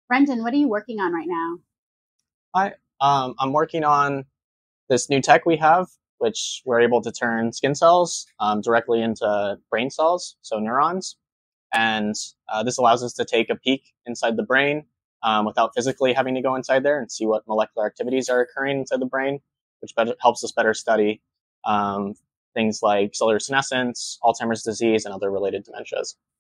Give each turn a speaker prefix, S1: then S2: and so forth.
S1: Brendan, what are you working on right now?
S2: Hi, I'm working on this new tech we have, which we're able to turn skin cells directly into brain cells, so neurons. And this allows us to take a peek inside the brain without physically having to go inside there and see what molecular activities are occurring inside the brain, which helps us better study um, things like cellular senescence, Alzheimer's disease, and other related dementias.